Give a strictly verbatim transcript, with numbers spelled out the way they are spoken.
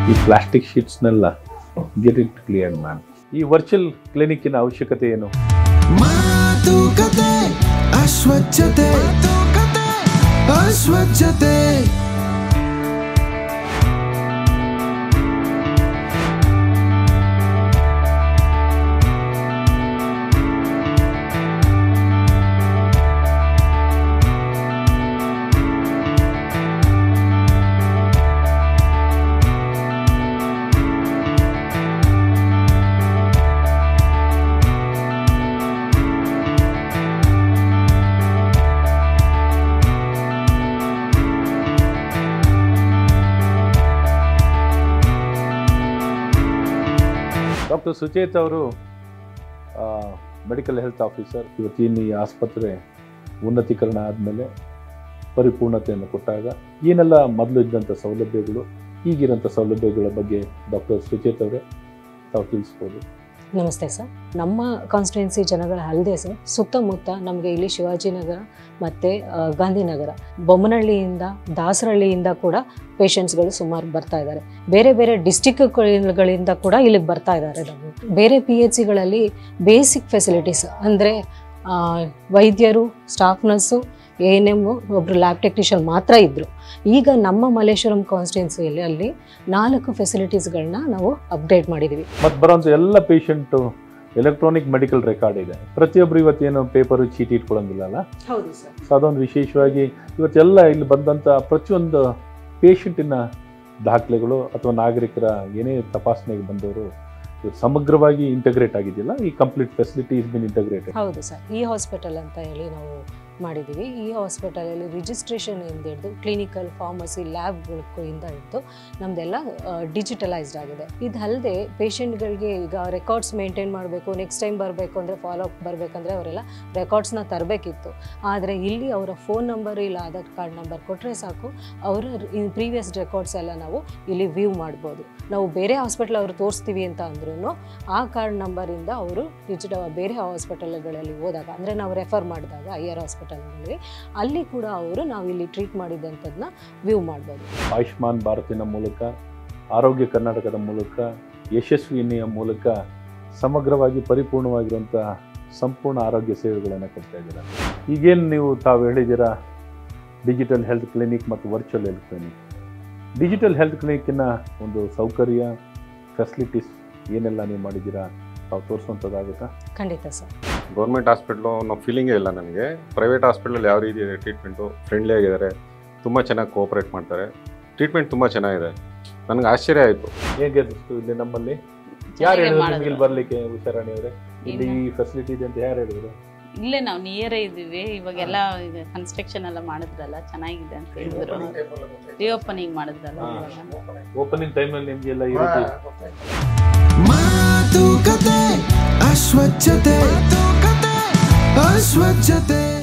ಈ ಪ್ಲಾಸ್ಟಿಕ್ ಶೀಟ್ಸ್ನೆಲ್ಲ get it clear ma'am. ಈ ವರ್ಚುವಲ್ ಕ್ಲಿನಿಕ್ಕಿನ ಅವಶ್ಯಕತೆ ಏನು? ಮಾತುಕತೆ ಅಸ್ವಚ್ಛತೆ ಅಸ್ವಚ್ಛತೆ ಡಾಕ್ಟರ್ ಸುಚೇತ್ ಅವರು ಮೆಡಿಕಲ್ ಹೆಲ್ತ್ ಆಫೀಸರ್. ಇವತ್ತಿನ ಈ ಆಸ್ಪತ್ರೆ ಉನ್ನತೀಕರಣ ಆದಮೇಲೆ ಪರಿಪೂರ್ಣತೆಯನ್ನು ಕೊಟ್ಟಾಗ ಏನೆಲ್ಲ ಮೊದಲು ಇದ್ದಂಥ ಸೌಲಭ್ಯಗಳು, ಈಗಿರೋಂಥ ಸೌಲಭ್ಯಗಳ ಬಗ್ಗೆ ಡಾಕ್ಟರ್ ಸುಚೇತ್ ಅವರೇ ತಾವು ತಿಳಿಸ್ಬೋದು. ನಮಸ್ತೆ ಸರ್. ನಮ್ಮ ಕಾನ್ಸ್ಟಿಟ್ಯೂನ್ಸಿ ಜನಗಳ ಅಲ್ಲದೆ ಸರ್ ಸುತ್ತಮುತ್ತ ನಮಗೆ ಇಲ್ಲಿ ಶಿವಾಜಿನಗರ ಮತ್ತು ಗಾಂಧಿನಗರ, ಬೊಮ್ಮನಹಳ್ಳಿಯಿಂದ, ದಾಸರಹಳ್ಳಿಯಿಂದ ಕೂಡ ಪೇಷಂಟ್ಸ್ಗಳು ಸುಮಾರು ಬರ್ತಾ ಇದ್ದಾರೆ. ಬೇರೆ ಬೇರೆ ಡಿಸ್ಟಿಕ್ಗಳಿಂದ ಕೂಡ ಇಲ್ಲಿಗೆ ಬರ್ತಾ ಇದ್ದಾರೆ. ನಾವು ಬೇರೆ ಪಿ ಎಚ್ ಸಿಗಳಲ್ಲಿ ಬೇಸಿಕ್ ಫೆಸಿಲಿಟೀಸ್ ಅಂದರೆ ವೈದ್ಯರು, staff nurse, A N M, ಒಬ್ಬರು ಲ್ಯಾಬ್ ಟೆಕ್ನಿಷಿಯನ್ ಮಾತ್ರ ಇದ್ದರು. ಈಗ ನಮ್ಮ ಮಲ್ಲೇಶ್ವರಂ ಕಾನ್ಸ್ಟಿಟ್ಯೂನ್ಸಿಯಲ್ಲಿ ಅಲ್ಲಿ ನಾಲ್ಕು ಫೆಸಿಲಿಟೀಸ್ಗಳನ್ನ ನಾವು ಅಪ್ಡೇಟ್ ಮಾಡಿದ್ದೀವಿ. ಮತ್ತು ಬರೋಂಥ ಎಲ್ಲ ಪೇಷಂಟು ಎಲೆಕ್ಟ್ರಾನಿಕ್ ಮೆಡಿಕಲ್ ರೆಕಾರ್ಡ್ ಇದೆ. ಪ್ರತಿಯೊಬ್ಬರು ಇವತ್ತೇನು ಪೇಪರು ಚೀಟಿ ಇಟ್ಕೊಳ್ಳೋಂಗಿಲ್ಲ ಅಲ್ಲ? ಹೌದು ಸರ್. ಸೊ ಅದೊಂದು ವಿಶೇಷವಾಗಿ ಇವತ್ತೆಲ್ಲ ಇಲ್ಲಿ ಬಂದಂಥ ಪ್ರತಿಯೊಂದು ಪೇಷಂಟಿನ ದಾಖಲೆಗಳು ಅಥವಾ ನಾಗರಿಕರ ಏನೇ ತಪಾಸಣೆಗೆ ಬಂದವರು ಸಮಗ್ರವಾಗಿ ಇಂಟಗ್ರೇಟ್ ಆಗಿದೆಯಲ್ಲ, ಈ complete facility is been integrated. ಹೌದು ಸರ್. ಈ ಹಾಸ್ಪಿಟಲ್ ಅಂತ ಹೇಳಿ ನಾವು ಮಾಡಿದ್ದೀವಿ. ಈ ಹಾಸ್ಪಿಟಲಲ್ಲಿ ರಿಜಿಸ್ಟ್ರೇಷನ್ ಇಂದ ಹಿಡಿದು ಕ್ಲಿನಿಕಲ್, ಫಾರ್ಮಸಿ, ಲ್ಯಾಬ್ಗಳಿಂದ ಹಿಡಿದು ನಮ್ಮದೆಲ್ಲ ಡಿಜಿಟಲೈಸ್ಡ್ ಆಗಿದೆ. ಇದಲ್ಲದೆ ಪೇಷಂಟ್ಗಳಿಗೆ ಈಗ ರೆಕಾರ್ಡ್ಸ್ ಮೇಂಟೈನ್ ಮಾಡಬೇಕು, ನೆಕ್ಸ್ಟ್ ಟೈಮ್ ಬರಬೇಕು ಅಂದರೆ ಫಾಲೋ ಅಪ್ ಬರಬೇಕಂದ್ರೆ ಅವರೆಲ್ಲ ರೆಕಾರ್ಡ್ಸ್ನ ತರಬೇಕಿತ್ತು. ಆದರೆ ಇಲ್ಲಿ ಅವರ ಫೋನ್ ನಂಬರ್ ಇಲ್ಲ ಆಧಾರ್ ಕಾರ್ಡ್ ನಂಬರ್ ಕೊಟ್ಟರೆ ಸಾಕು, ಅವರ ಪ್ರೀವಿಯಸ್ ರೆಕಾರ್ಡ್ಸ್ ಎಲ್ಲ ನಾವು ಇಲ್ಲಿ ವ್ಯೂ ಮಾಡ್ಬೋದು. ನಾವು ಬೇರೆ ಹಾಸ್ಪಿಟಲ್ ಅವರು ತೋರಿಸ್ತೀವಿ ಅಂತ ಅಂದ್ರೂ ಆ ಕಾರ್ಡ್ ನಂಬರಿಂದ ಅವರು ಡಿಜಿಟ ಬೇರೆ ಹಾಸ್ಪಿಟಲ್ಗಳಲ್ಲಿ ಹೋದಾಗ, ಅಂದರೆ ನಾವು ರೆಫರ್ ಮಾಡಿದಾಗ ಐ ಆರ್ ಹಾಸ್ಪಿಟಲ್ಗಳಲ್ಲಿ ಅಲ್ಲಿ ಕೂಡ ಅವರು ನಾವು ಇಲ್ಲಿ ಟ್ರೀಟ್ ಮಾಡಿದಂಥದ್ದನ್ನ ವ್ಯೂ ಮಾಡ್ಬೋದು. ಆಯುಷ್ಮಾನ್ ಭಾರತಿನ ಮೂಲಕ, ಆರೋಗ್ಯ ಕರ್ನಾಟಕದ ಮೂಲಕ, ಯಶಸ್ವಿನಿಯ ಮೂಲಕ ಸಮಗ್ರವಾಗಿ ಪರಿಪೂರ್ಣವಾಗಿರುವಂಥ ಸಂಪೂರ್ಣ ಆರೋಗ್ಯ ಸೇವೆಗಳನ್ನು ಕೊಡ್ತಾ ಇದ್ದೀರಾ. ಈಗೇನು ನೀವು ತಾವು ಹೇಳಿದ್ದೀರಾ ಡಿಜಿಟಲ್ ಹೆಲ್ತ್ ಕ್ಲಿನಿಕ್ ಮತ್ತು virtual health clinic, digital health ಕ್ಲಿನಿಕ್ಕಿನ ಒಂದು ಸೌಕರ್ಯ, ಫೆಸಿಲಿಟೀಸ್ ಏನೆಲ್ಲ ನೀವು ಮಾಡಿದ್ದೀರಾ ತಾವು ತೋರಿಸುವಂಥದ್ದಾಗುತ್ತಾ? ಖಂಡಿತ ಸರ್. ಗೌರ್ಮೆಂಟ್ ಹಾಸ್ಪಿಟ್ಲು ಅನ್ನೋ ಫೀಲಿಂಗೇ ಇಲ್ಲ ನನಗೆ. ಪ್ರೈವೇಟ್ ಹಾಸ್ಪಿಟ್ಲಲ್ಲಿ ಯಾವ ರೀತಿ ಇದೆ ಟ್ರೀಟ್ಮೆಂಟು, ಫ್ರೆಂಡ್ಲಿ ಆಗಿದ್ದಾರೆ, ತುಂಬ ಚೆನ್ನಾಗಿ ಕೋಆಪ್ರೇಟ್ ಮಾಡ್ತಾರೆ, ಟ್ರೀಟ್ಮೆಂಟ್ ತುಂಬ ಚೆನ್ನಾಗಿದೆ. ನನಗೆ ಆಶ್ಚರ್ಯ ಆಯಿತು. ಹೇಗೆ ಇಲ್ಲಿ ನಮ್ಮಲ್ಲಿ ಯಾರು ಹೇಳಿದ್ರು ನಿಮಗೆ ಇಲ್ಲಿ ಬರಲಿಕ್ಕೆ? ಹುಷಾರಾಣಿ ಅವರೇ, ಇಲ್ಲಿ ಈ ಫೆಸಿಲಿಟಿ ಇದೆ ಅಂತ ಯಾರು ಹೇಳಿದ್ರು? ಇಲ್ಲೇ ನಾವು ನಿಯರೇ ಇದ್ದೀವಿ. ಇವಾಗೆಲ್ಲ ಕನ್ಸ್ಟ್ರಕ್ಷನ್ ಎಲ್ಲ ಮಾಡಿದ್ರಲ್ಲ, ಚೆನ್ನಾಗಿದೆ ಅಂತ ಹೇಳಿದ್ರು. ರಿಓಪನಿಂಗ್ ಮಾಡಿದ್ರಲ್ಲ, ಓಪನಿಂಗ್ ಟೈಮಲ್ಲಿ ನಿಮಗೆಲ್ಲ ಈ ರೀತಿ ಮಾತುಕತೆ ಅಸ್ವಚ್ಛತೆ ಅಸ್ವಚ್ಛತೆ